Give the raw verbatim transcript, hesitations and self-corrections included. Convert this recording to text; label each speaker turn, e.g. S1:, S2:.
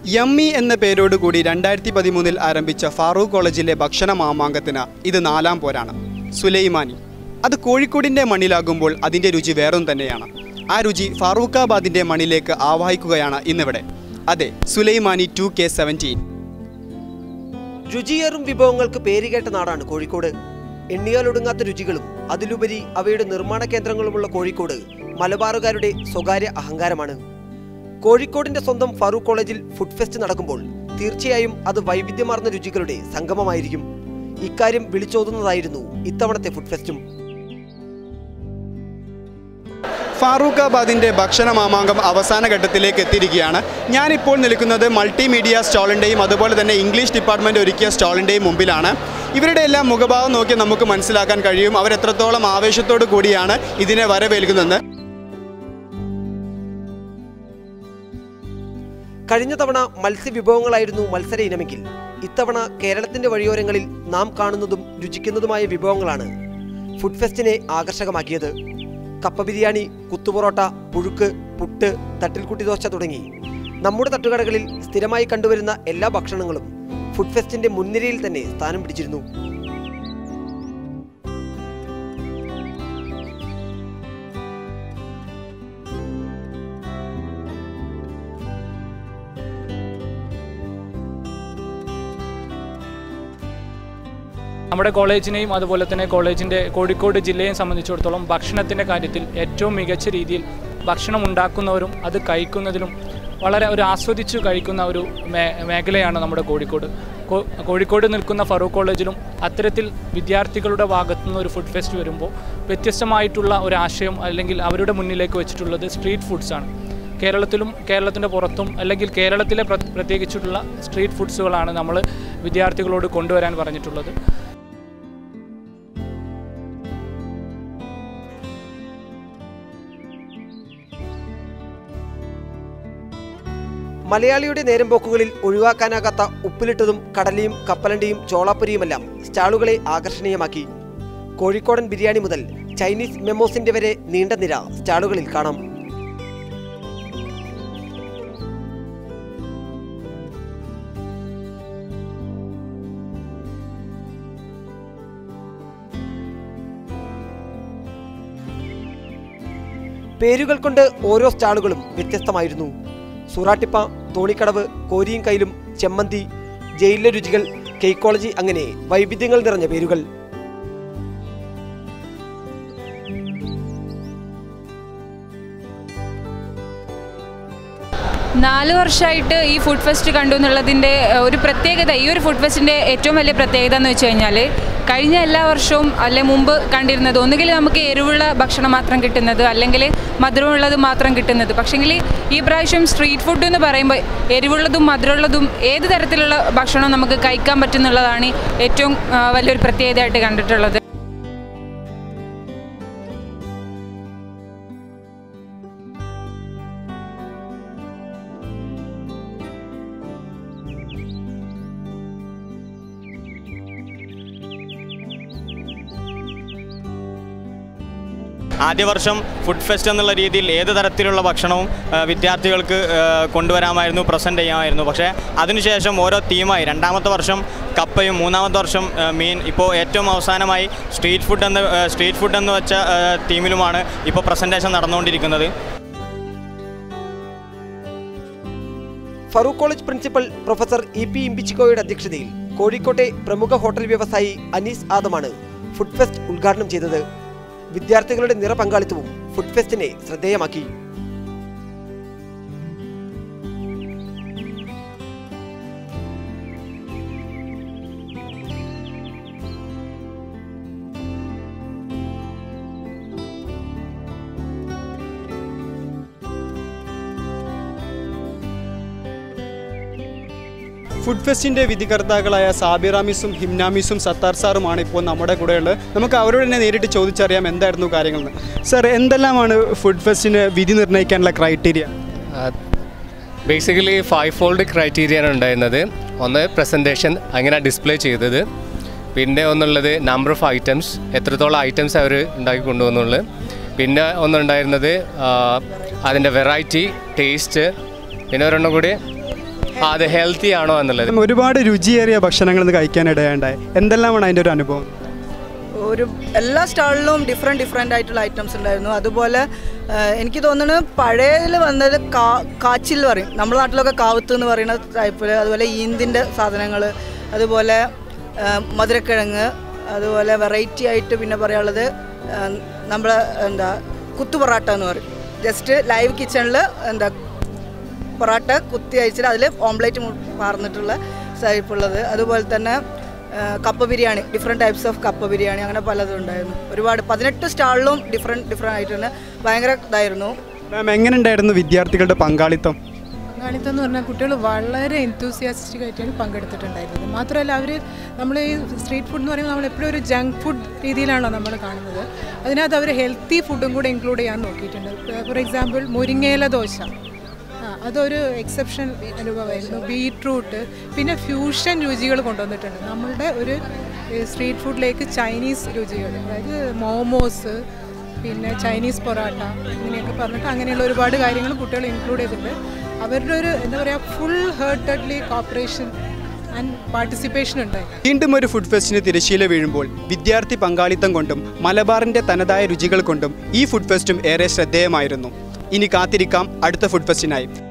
S1: Yummy എന്ന പേരോടുകൂടി രണ്ടായിരത്തി പതിമൂന്നിൽ ആരംഭിച്ച ഫാറൂഖ് കോളേജിലെ ഭക്ഷണ മാമാങ്കത്തിന് ഇത് നാലാം പോരാണ്. സുലൈമാനി അത് കോഴിക്കോടിൻ്റെ മണ്ണിലാകുമ്പോൾ അതിൻ്റെ രുചി വേറും തന്നെയാണ്. ആ രുചി ഫാറൂഖാബാദിൻ്റെ മണ്ണിലേക്ക് ആവാഹിക്കുകയാണ് ഇന്നിവിടെ. അതെ, സുലൈമാനി ടു കെ സെവൻറ്റീൻ.
S2: രുചിയേറും വിഭവങ്ങൾക്ക് പേരുകേട്ട നാടാണ് കോഴിക്കോട്. എണ്ണിയാലൊടുങ്ങാത്ത രുചികളും അതിലുപരി അവയുടെ നിർമ്മാണ കേന്ദ്രങ്ങളുമുള്ള കോഴിക്കോട് മലബാറുകാരുടെ സ്വകാര്യ അഹങ്കാരമാണ്. കോഴിക്കോടിന്റെ സ്വന്തം ഫാറൂഖ് കോളേജിൽ ഫുഡ് ഫെസ്റ്റ് നടക്കുമ്പോൾ തീർച്ചയായും അത് വൈവിധ്യമാർന്ന രുചികളുടെ സംഗമമായിരിക്കും. ഇക്കാര്യം വിളിച്ചോതുന്നതായിരുന്നു ഇത്തവണത്തെ ഫുഡ് ഫെസ്റ്റും.
S1: ഫാറൂഖാബാദിൻ്റെ ഭക്ഷണ മാമാങ്കം അവസാന ഘട്ടത്തിലേക്ക് എത്തിയിരിക്കുകയാണ്. ഞാനിപ്പോൾ നിൽക്കുന്നത് മൾട്ടിമീഡിയ സ്റ്റാളിൻ്റെയും അതുപോലെ തന്നെ ഇംഗ്ലീഷ് ഡിപ്പാർട്ട്മെൻറ്റ് ഒരുക്കിയ സ്റ്റാളിൻ്റെയും മുമ്പിലാണ്. ഇവരുടെ എല്ലാം മുഖഭാവം നോക്കി നമുക്ക് മനസ്സിലാക്കാൻ കഴിയും അവരെത്രത്തോളം ആവേശത്തോടു കൂടിയാണ് ഇതിനെ വരവേൽക്കുന്നത്.
S2: കഴിഞ്ഞ തവണ മത്സ്യവിഭവങ്ങളായിരുന്നു മത്സര ഇനമെങ്കിൽ ഇത്തവണ കേരളത്തിന്റെ വഴിയോരങ്ങളിൽ നാം കാണുന്നതും രുചിക്കുന്നതുമായ വിഭവങ്ങളാണ് ഫുഡ് ഫെസ്റ്റിനെ ആകർഷകമാക്കിയത്. കപ്പ ബിരിയാണി, കുത്തുപൊറോട്ട, പുഴുക്ക്, പുട്ട്, തട്ടിൽക്കുട്ടി ദോശ തുടങ്ങി നമ്മുടെ തട്ടുകടകളിൽ സ്ഥിരമായി കണ്ടുവരുന്ന എല്ലാ ഭക്ഷണങ്ങളും ഫുഡ് ഫെസ്റ്റിന്റെ മുൻനിരയിൽ തന്നെ സ്ഥാനം പിടിച്ചിരുന്നു.
S3: നമ്മുടെ കോളേജിനെയും അതുപോലെ തന്നെ കോളേജിൻ്റെ കോഴിക്കോട് ജില്ലയെയും സംബന്ധിച്ചിടത്തോളം ഭക്ഷണത്തിൻ്റെ കാര്യത്തിൽ ഏറ്റവും മികച്ച രീതിയിൽ ഭക്ഷണം ഉണ്ടാക്കുന്നവരും അത് കഴിക്കുന്നതിലും വളരെ ഒരു ആസ്വദിച്ച് കഴിക്കുന്ന ഒരു മേഖലയാണ് നമ്മുടെ കോഴിക്കോട്. കോഴിക്കോട് നിൽക്കുന്ന ഫറൂഖ് കോളേജിലും അത്തരത്തിൽ വിദ്യാർത്ഥികളുടെ ഭാഗത്തുനിന്ന് ഒരു ഫുഡ് ഫെസ്റ്റ് വരുമ്പോൾ വ്യത്യസ്തമായിട്ടുള്ള ഒരു ആശയം അല്ലെങ്കിൽ അവരുടെ മുന്നിലേക്ക് വെച്ചിട്ടുള്ളത് സ്ട്രീറ്റ് ഫുഡ്സാണ്. കേരളത്തിലും കേരളത്തിൻ്റെ പുറത്തും അല്ലെങ്കിൽ കേരളത്തിലെ പ്രത്യേകിച്ചിട്ടുള്ള സ്ട്രീറ്റ് ഫുഡ്സുകളാണ് നമ്മൾ വിദ്യാർത്ഥികളോട് കൊണ്ടുവരാൻ പറഞ്ഞിട്ടുള്ളത്.
S2: മലയാളിയുടെ നേരം പോക്കുകളിൽ ഒഴിവാക്കാനാകാത്ത ഉപ്പിലിട്ടതും കടലയും കപ്പലണ്ടിയും ചോളാപ്പൊരിയുമെല്ലാം സ്റ്റാളുകളെ ആകർഷണീയമാക്കി. കോഴിക്കോടൻ ബിരിയാണി മുതൽ ചൈനീസ് മെമോസിന്റെ വരെ നീണ്ട നിര സ്റ്റാളുകളിൽ കാണാം. പേരുകൾ കൊണ്ട് ഓരോ സ്റ്റാളുകളും വ്യത്യസ്തമായിരുന്നു. സൂറാട്ടിപ്പ, തോണിക്കടവ്, കോരിയും കൈലും, ചെമ്മന്തി, ജയിലിലെ രുചികൾ, കേക്കോളജി, അങ്ങനെ വൈവിധ്യങ്ങൾ നിറഞ്ഞ പേരുകൾ.
S4: നാല് വർഷമായിട്ട് ഈ ഫുഡ് ഫെസ്റ്റ് കണ്ടു എന്നുള്ളതിൻ്റെ ഒരു പ്രത്യേകത, ഈ ഒരു ഫുഡ് ഫെസ്റ്റിൻ്റെ ഏറ്റവും വലിയ പ്രത്യേകത എന്ന് വെച്ച് കഴിഞ്ഞാൽ കഴിഞ്ഞ എല്ലാ വർഷവും അല്ലെ മുമ്പ് കണ്ടിരുന്നത് ഒന്നുകിൽ നമുക്ക് എരിവുള്ള ഭക്ഷണം മാത്രം കിട്ടുന്നത് അല്ലെങ്കിൽ മധുരമുള്ളത് മാത്രം കിട്ടുന്നത്. പക്ഷേങ്കിൽ ഈ പ്രാവശ്യം സ്ട്രീറ്റ് ഫുഡ് എന്ന് പറയുമ്പോൾ എരിവുള്ളതും മധുരമുള്ളതും ഏത് തരത്തിലുള്ള ഭക്ഷണവും നമുക്ക് കഴിക്കാൻ പറ്റുന്നുള്ളതാണ് ഏറ്റവും വലിയൊരു പ്രത്യേകതയായിട്ട് കണ്ടിട്ടുള്ളത്.
S5: ആദ്യ വർഷം ഫുഡ് ഫെസ്റ്റ് എന്നുള്ള രീതിയിൽ ഏത് തരത്തിലുള്ള ഭക്ഷണവും വിദ്യാർത്ഥികൾക്ക് കൊണ്ടുവരാമായിരുന്നു, പ്രസൻറ്റ് ചെയ്യാമായിരുന്നു. പക്ഷേ അതിനുശേഷം ഓരോ തീമായി രണ്ടാമത്തെ വർഷം കപ്പയും മൂന്നാമത്തെ വർഷം മീൻ, ഇപ്പോൾ ഏറ്റവും അവസാനമായി സ്ട്രീറ്റ് ഫുഡ് എന്ന സ്ട്രീറ്റ് ഫുഡ് എന്ന് വെച്ച തീമിലുമാണ് ഇപ്പോൾ പ്രസൻറ്റേഷൻ നടന്നുകൊണ്ടിരിക്കുന്നത്.
S2: Farook college principal professor E P ഇമ്പിച്ചിക്കോയുടെ അധ്യക്ഷതയിൽ കോഴിക്കോട്ടെ പ്രമുഖ ഹോട്ടൽ വ്യവസായി അനീസ് ആദമാണ് ഫുഡ് ഫെസ്റ്റ് ഉദ്ഘാടനം ചെയ്തത്. വിദ്യാർത്ഥികളുടെ നിറപങ്കാളിത്തവും ഫുഡ് ഫെസ്റ്റിനെ ശ്രദ്ധേയമാക്കി.
S1: ഫുഡ് ഫെസ്റ്റിൻ്റെ വിധികർത്താക്കളായ സാബിറാമിസും ഹിംനാമിസും സത്താർ സാറുമാണ് ഇപ്പോൾ നമ്മുടെ കൂടെയുള്ളത്. നമുക്ക് അവരോട് തന്നെ നേരിട്ട് ചോദിച്ചറിയാം എന്തായിരുന്നു കാര്യങ്ങളെന്ന്. സാർ, എന്തെല്ലാമാണ് ഫുഡ് ഫെസ്റ്റിന് വിധി നിർണ്ണയിക്കാനുള്ള ക്രൈറ്റീരിയ?
S6: ബേസിക്കലി ഫൈവ് ഫോൾഡ് ക്രൈറ്റീരിയയാണ് ഉണ്ടായിരുന്നത്. ഒന്ന് പ്രസൻറ്റേഷൻ, അങ്ങനെ ഡിസ്പ്ലേ ചെയ്തത്. പിന്നെ ഒന്നുള്ളത് നമ്പർ ഓഫ് ഐറ്റംസ്, എത്രത്തോളം ഐറ്റംസ് അവർ ഉണ്ടാക്കി കൊണ്ടുവന്നുള്ളത്. പിന്നെ ഒന്നുണ്ടായിരുന്നത് അതിൻ്റെ വെറൈറ്റി, ടേസ്റ്റ്. പിന്നെ ഒരെണ്ണം കൂടി അത് ഹെൽത്തി ആണോ എന്നുള്ളത്.
S1: ഒരുപാട് രുചിയേറിയ ഭക്ഷണങ്ങൾ ഇന്ന് കഴിക്കാനിടയുണ്ടായി. എന്തെല്ലാമാണ് അതിൻ്റെ ഒരു അനുഭവം?
S7: ഒരു എല്ലാ സ്റ്റാളിലും ഡിഫറെൻറ്റ് ഡിഫറെൻ്റ് ആയിട്ടുള്ള ഐറ്റംസ് ഉണ്ടായിരുന്നു. അതുപോലെ എനിക്ക് തോന്നുന്നു പഴയതിൽ വന്നത് കാ കാച്ചിൽ പറയും, നമ്മുടെ നാട്ടിലൊക്കെ കാവത്ത് എന്ന് പറയുന്ന ടൈപ്പിൽ. അതുപോലെ ഈന്തിൻ്റെ സാധനങ്ങൾ, അതുപോലെ മധുരക്കിഴങ്ങ്, അതുപോലെ വെറൈറ്റി ആയിട്ട് പിന്നെ പറയാനുള്ളത് നമ്മൾ എന്താ കുത്തു പൊറാട്ട എന്ന് പറയും. ജസ്റ്റ് ലൈവ് കിച്ചണിൽ എന്താ പൊറാട്ട കുത്തി അയച്ചിട്ട് അതിൽ ഓംപ്ലേറ്റ് പാർന്നിട്ടുള്ള ടൈപ്പുള്ളത്. അതുപോലെ തന്നെ കപ്പ ബിരിയാണി, ഡിഫറെൻറ്റ് ടൈപ്സ് ഓഫ് കപ്പ ബിരിയാണി, അങ്ങനെ പലതും ഉണ്ടായിരുന്നു. ഒരുപാട് പതിനെട്ട് സ്റ്റാളിലും ഡിഫറെൻറ്റ് ഡിഫറെൻ്റ് ആയിട്ടുണ്ട്. ഭയങ്കര ഇതായിരുന്നു.
S1: മാം, എങ്ങനെ ഉണ്ടായിരുന്നു വിദ്യാർത്ഥികളുടെ പങ്കാളിത്തം?
S8: പങ്കാളിത്തം എന്ന് പറഞ്ഞാൽ കുട്ടികൾ വളരെ എൻതൂസിയാസ്റ്റിക് ആയിട്ടാണ് പങ്കെടുത്തിട്ടുണ്ടായിരുന്നത്. മാത്രമല്ല അവർ നമ്മൾ ഈ സ്ട്രീറ്റ് ഫുഡ് എന്ന് പറയുമ്പോൾ നമ്മൾ എപ്പോഴും ഒരു ജങ്ക് ഫുഡ് രീതിയിലാണല്ലോ നമ്മൾ കാണുന്നത്. അതിനകത്ത് അവർ ഹെൽത്തി ഫുഡും കൂടെ ഇൻക്ലൂഡ് ചെയ്യാൻ നോക്കിയിട്ടുണ്ട്. ഫോർ എക്സാമ്പിൾ മുരിങ്ങയില ദോശ, അതൊരു എക്സെപ്ഷൻ അനുഭവമായിരുന്നു. ബീട്രൂട്ട്, പിന്നെ ഫ്യൂഷൻ രുചികൾ കൊണ്ടുവന്നിട്ടുണ്ട്. നമ്മളുടെ ഒരു സ്ട്രീറ്റ് ഫുഡിലേക്ക് ചൈനീസ് രുചികൾ, അതായത് മോമോസ്, പിന്നെ ചൈനീസ് പൊറാട്ട, ഇങ്ങനെയൊക്കെ പറഞ്ഞിട്ട് അങ്ങനെയുള്ള ഒരുപാട് കാര്യങ്ങൾ കുട്ടികൾ ഇൻക്ലൂഡ് ചെയ്തിട്ടുണ്ട്. അവരുടെ ഒരു എന്താ പറയുക full heartedly cooperation and participation ഉണ്ടായി.
S1: വീണ്ടും ഒരു ഫുഡ് ഫെസ്റ്റിന് തിരശ്ശീല വീഴുമ്പോൾ വിദ്യാർത്ഥി പങ്കാളിത്തം കൊണ്ടും മലബാറിൻ്റെ തനതായ രുചികൾ കൊണ്ടും ഈ ഫുഡ് ഫെസ്റ്റും ഏറെ ശ്രദ്ധേയമായിരുന്നു. ഇനി കാത്തിരിക്കാം അടുത്ത ഫുഡ് ഫെസ്റ്റിനായി.